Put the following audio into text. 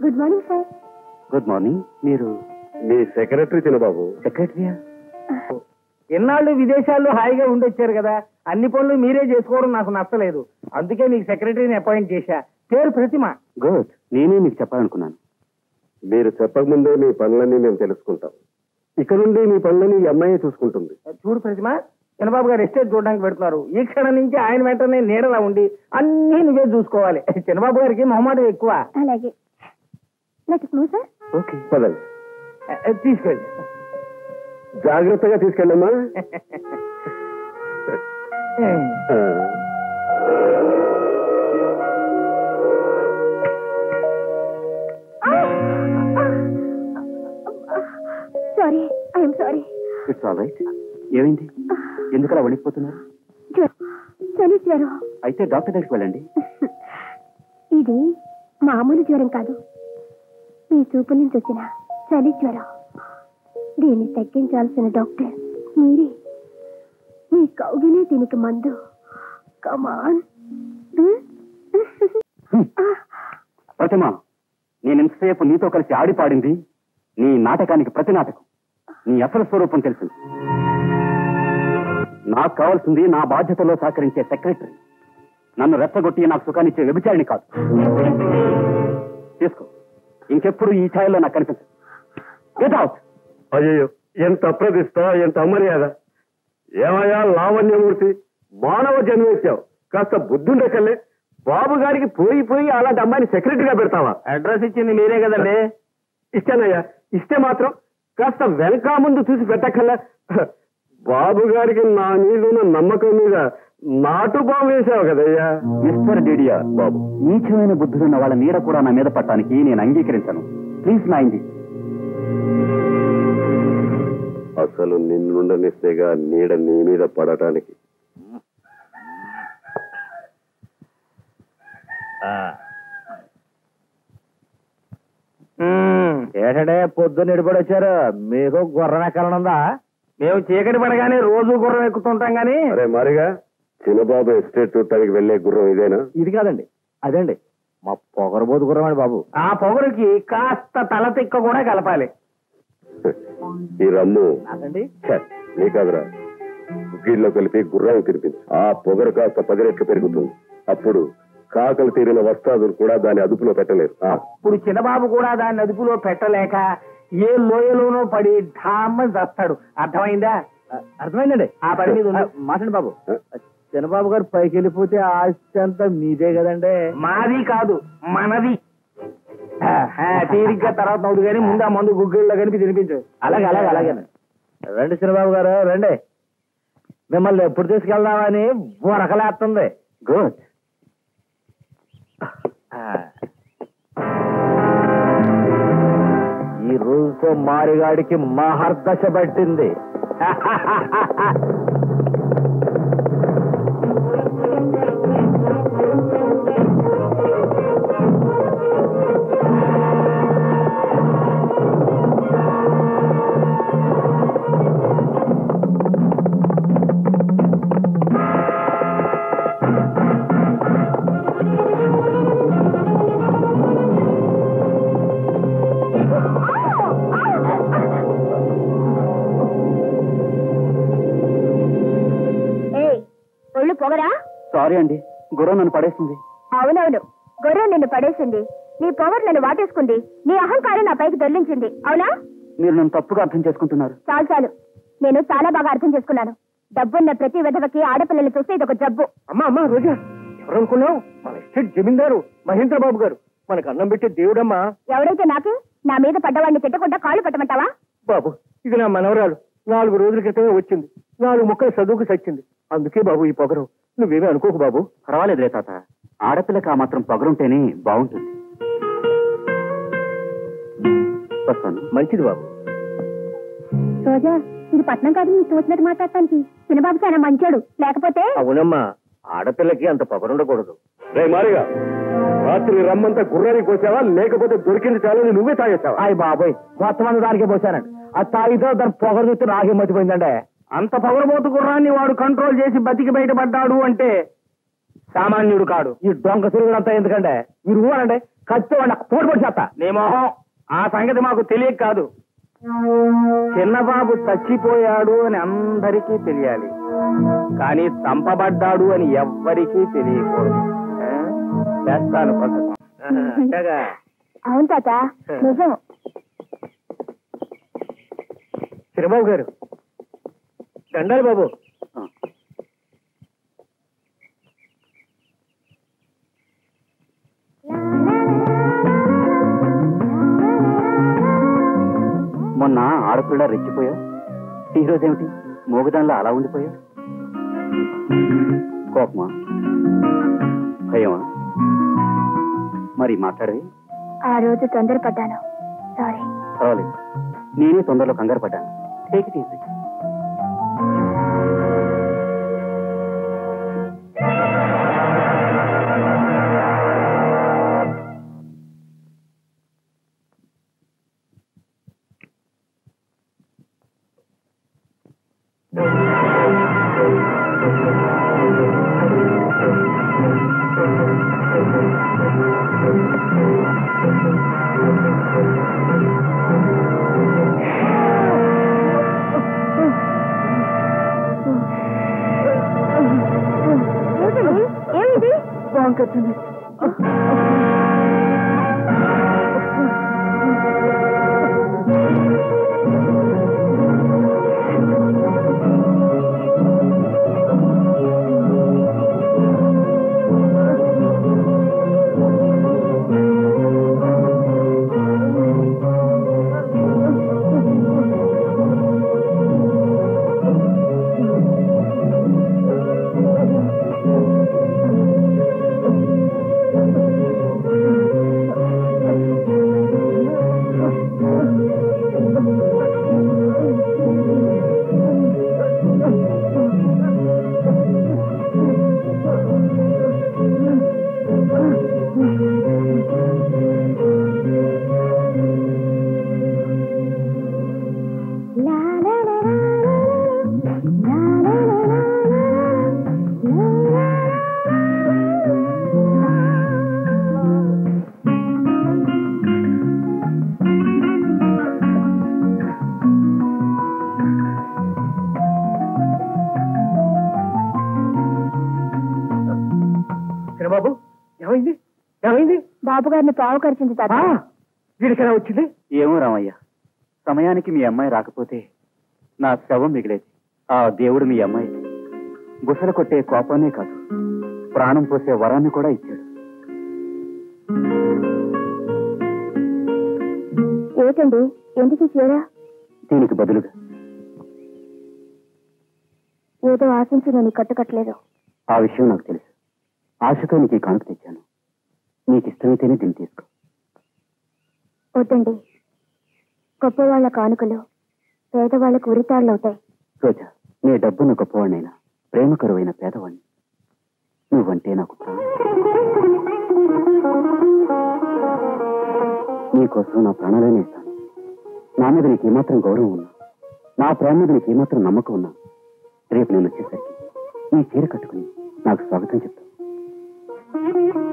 Good morning sir. Good morning. మీరు మీ secretary చిన్నబాబు. సెక్రటరీయా? ఎన్నాళ్ళు విదేశాల్లో హాయిగా ఉండొచ్చారు కదా, అన్ని పనులు మీరే చేసుకోవడం నాకు నచ్చలేదు. అందుకే మీకు సెక్రటరీని అపాయింట్ చేశా. పేరు ప్రతిమ. గుడ్. నేనే మీకు చెప్పాలనుకున్నాను. మీరు చెప్పకముందే మీ పనులన్నీ మేము తెలుసుకుంటాం. ఇక నుండి మీ పనులని ఈ అమ్మాయి చూసుకుంటుంది. చూడు ప్రతిమ, చిన్నబాబు గారు ఎస్టేట్ చూడడానికి పెడుతున్నారు. ఈ క్షణం నుంచి ఆయన వెంటనే నీడలా ఉండి అన్నీ నువ్వే చూసుకోవాలి. చిన్నబాబు గారికి మొహమాటం ఎక్కువ. అలాగే. సార్ ఓకే పదండి. తీసుకెళ్ళి జాగ్రత్తగా తీసుకెళ్ళమ్మా. Sorry, I'm sorry. It's all right. ఏమైంది? ఎందుకలా వణికిపోతున్నారు? చలి జ్వరం. అయితే డాక్టర్ దగ్గరికి వెళ్ళండి. ఇది మామూలు జ్వరం కాదు, మీ చూపు నుంచి వచ్చిన చలి జ్వరం. దీన్ని తగ్గించాల్సిన డాక్టర్ మీరే. మీ కౌగిలే దీనికి మందు. కమాన్. ప్రతిమ, నేను ఇంతసేపు నీతో కలిసి ఆడిపాడింది నీ నాటకానికి ప్రతి నాటకం. నీ అసలు స్వరూపం తెలిసింది. నాకు కావాల్సింది నా బాధ్యతలో సహకరించే సెక్రటరీ, నన్ను రెచ్చగొట్టి నాకు సుఖాన్నిచ్చే వ్యభిచారిణి కాదు. తీసుకో. ఇంకెప్పుడు ఈ ఛాయలో నాకు కనిపించదు. Get out. అయ్యో, ఎంత అప్రదిష్ట, ఎంత అమర్యాద. ఏమయ్యా లావణ్యమూర్తి, మానవ జన్మేచ్చావు. కాస్త బుద్ధుండకల్లే. బాబు గారికి పోయి అలాంటి అమ్మాయిని సెక్రటరీగా పెడతావా? అడ్రస్ ఇచ్చింది మీరే కదండి. ఇస్తానయ్యా. ఇస్తే మాత్రం కాస్త వెనక ముందు చూసి పెట్టక్కల్లా. బాబు గారికి నా మీద నమ్మకం మీద నాటు బాబు వేసావు కదయ్యా. మిస్టర్ డిడియా బాబు, నీచమైన బుద్ధులున్న వాళ్ళ నీడ కూడా నా మీద పట్టడానికి నేను అంగీకరించను. ప్లీజ్ నా ఇంది. అసలు నిన్నుండనిస్తేగా నీడ నీ మీద పడటానికి. ఏటడే పొద్దున్న ఎడిపడి వచ్చారు. మీకు గుర్రం ఎక్కాలనుందా? మేము చీకటి పడగానే రోజు గుర్రం ఎక్కుతుంటాం గానీ. అరే మరిగా, చిన్నబాబు ఎస్టేట్ చూడటానికి వెళ్లే గుర్రం ఇదేనా? ఇది కాదండి, అదండి మా పొగరబోతు గుర్రం అండి బాబు. ఆ పొగరుకి కాస్త తల తిక్క కూడా కలపాలి. ఈ రమ్ము అదండి. నీ కాదురా, గుగ్గిల్లో కలిపి గుర్రాన్ని తినిపించు. ఆ పొగరు కాస్త 10 రెట్లు పెరుగుతుంది. అప్పుడు కాకలు తీరిన వస్తాదులు కూడా దాన్ని అదుపులో పెట్టలేరు. ఇప్పుడు చిన్నబాబు కూడా దాన్ని అదుపులో పెట్టలేక ఏ లోయలోనో పడి ఢామ్మని చస్తాడు. అర్థమైందా? అర్థమైందండి. ఆ పని మీద మాట్లాడి బాబు. చిన్నబాబు గారు పైకి వెళ్ళిపోతే ఆస్తి అంతా మీదే కదండి. మాది కాదు, మనది. తీరిగ్గా తర్వాత నవ్వుడు కానీ ముందు ఆ మందు గుగ్గిళ్ళలో కనిపి తినిపించు. అలాగే అలాగే అలాగే. రండి చిన్నబాబు గారు రండి. మిమ్మల్ని ఎప్పుడు తీసుకెళ్దామని బొరకలేస్తుంది. గుడ్. ఈ రోజుతో మారిగాడికి మహర్దశ పట్టింది. పొగరా? సారీ అండి, గుర్రం నన్ను పడేసింది. అవునవును, గొర్రె నిన్ను పడేసింది. నీ పవర్ నన్ను వాటేసుకుంది. నీ అహంకారం నా పైకి దొర్లించింది. అవునా? మీరు నన్ను తప్పుగా అర్థం చేసుకుంటున్నారు. చాలు చాలు, నేను చాలా బాగా అర్థం చేసుకున్నాను. డబ్బున్న ప్రతి విధవకి ఆడపిల్లలు చూస్తే ఇదొక జబ్బు. అమ్మా రోజా, ఎవరనుకున్నావు? మన ఎస్టేట్ జమీందారు మహేంద్రబాబు గారు. మనకు అన్నం పెట్టే దేవుడమ్మా. ఎవడైతే నాకే, నా మీద పడ్డవాడిని తిట్టకుండా కాళ్ళు పట్టమంటావా? బాబు, ఇది నా మనవరాలు. 4 రోజుల క్రితమే వచ్చింది. 4 ముక్కలు చదువుకు చచ్చింది. అందుకే బాబు ఈ పొగరు. నువ్వేమీ అనుకోకు బాబు. పర్వాలేదులే తాత, ఆడపిల్లకి ఆ మాత్రం పొగరుంటేనే బాగుంటుంది. వస్తాను. మంచిది బాబు. రోజా, ఇది పట్నం కాదు నీకు తోచినట్టు మాట్లాడటానికి. చిన్నబాబు చాలా మంచాడు. లేకపోతే అవునమ్మా, ఆడపిల్లకి అంత పొగరుండకూడదు. రే మారిగా, రాత్రి రమ్మంతా గుర్రానికి పోసావా, లేకపోతే దొరికింది చాలని నువ్వే తాగేసావా? అయ్యి బాబోయ్, మొత్తం మంది దానికే పోసానండి. అది తాగితే దాని పొగరు చూస్తే నాకే మతిపోయిందండి. అంత పొగరబోతు గుర్రాన్ని వాడు కంట్రోల్ చేసి బతికి బయటపడ్డాడు అంటే సామాన్యుడు కాడు. ఈ దొంగ తిరుగులంతా ఎందుకంటే మీరు ఊరంటే కత్తి వాళ్ళ తోడుపడి చేస్తా. నీ మొహం ఆ సంగతి మాకు తెలియక కాదు. చిన్నబాబు చచ్చిపోయాడు అని అందరికీ తెలియాలి, కానీ చంపబడ్డాడు అని ఎవ్వరికీ తెలియకూడదు. చేస్తాను పథకం. అవును తాత, నిజం. చిరబాబు గారు దండాలి బాబు. మొన్న ఆడపిల్ల రెచ్చిపోయావు, ఈ రోజేమిటి మోగుదానిలో అలా ఉండిపోయావు? కోపమా, భయమా? మరి మాట్లాడవి. ఆ రోజు తొందరపడ్డాను, సారీ. పర్వాలేదు, నేనే తొందరలో కంగారు పడ్డాను. Take it easy. ఏమిటి? బాగుంటుంది. బాబు ఏమైంది? ఏమైంది? బాబు గారిని పావు కరిచింది తాత. వీడికి ఎలా వచ్చింది? ఏమో రామయ్య, సమయానికి మీ అమ్మాయి రాకపోతే నా శవం మిగిలేది. ఆ దేవుడు మీ అమ్మాయి బుసలు కొట్టే కోపాన్నే కాదు, ప్రాణం పోసే వరాన్ని కూడా ఇచ్చాడు. ఏమిటండి, ఎందుకు చేరా? దీనికి బదులుగా ఏదో ఆశించి నేను కట్టుకట్టలేదు. ఆ విషయం నాకు తెలుసు. ఆశతో నీకు ఈ కానుక తెచ్చాను. నీకు ఇష్టమైతేనే దీన్ని తీసుకో. వద్దండి, గొప్పవాళ్ల కానుకలు పేదవాళ్లకు ఉరితాళ్లవుతాయి. రోజా, నీ డబ్బున్న గొప్పవాడినైనా ప్రేమ కరువైన పేదవాడిని. నువ్వంటే నాకు ప్రాణం. నీకోసం నా ప్రాణాలనే ఇస్తాను. నా మీద నీకు ఏమాత్రం గౌరవం ఉన్నా, నా ప్రేమ మీద నీకు ఏమాత్రం నమ్మకం ఉన్నా, రేపు నేను వచ్చేసరికి నీ చీర కట్టుకుని నాకు స్వాగతం చెప్తాను.